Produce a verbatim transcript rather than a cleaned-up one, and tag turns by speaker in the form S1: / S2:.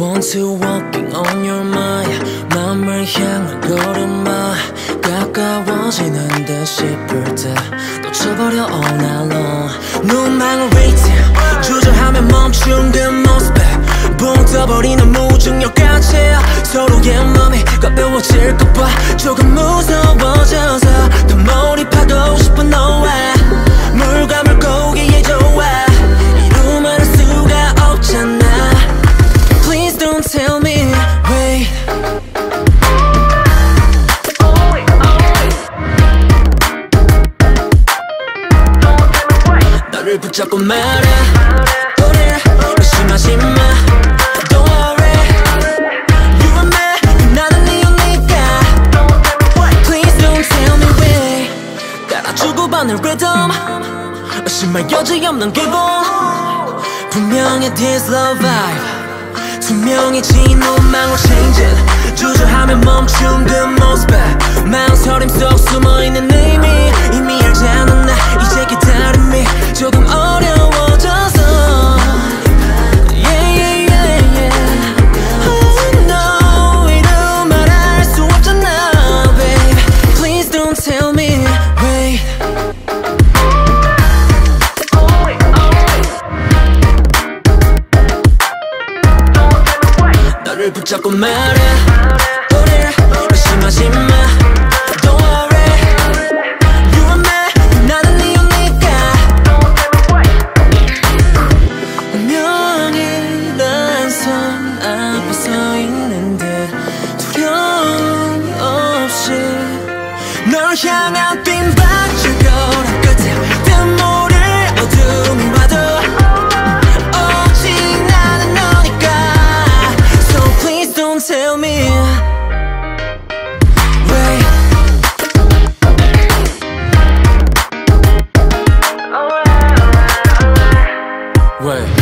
S1: want to walking on your mind 맘을 향한 걸음마 가까워지는 듯 싶을 때 놓쳐버려 all night long 눈망울 waiting 주저하면 멈춘 그 모습에 붕 떠버리는 무중력까지 서로의 맘이 가벼워질까봐 조금 무서워져서 더 몰입하고 싶은 너와 물감을 고기에 좋아 이루말할 수가 없잖아 Please don't tell me wait 나를 붙잡고 말해 그래 의심하지 마 Don't worry You and me 나는 네 언니까 Please don't tell me wait 따라 주고받는 rhythm 의심할 여지 없는 기분 분명히 this love vibe 투명해진 눈망울 changing 주저하면 멈춘 그 모습에 망설임 속 숨어있는 의미 이미 알잖아 나 이제 기다림이 조금 어려워져서 Yeah yeah yeah yeah Oh no 이루 말할 수 없잖아 babe Please don't tell me wait 나를 붙잡고 말해 그래 의심하지 마 Don't worry You and me 나는 네 언니까 운명이 난 손 앞에 서 있는데 두려움 없이 널 향한 빈 방울 걸음 끝에 뜬모를 어둠이 와도 Tell me wait wait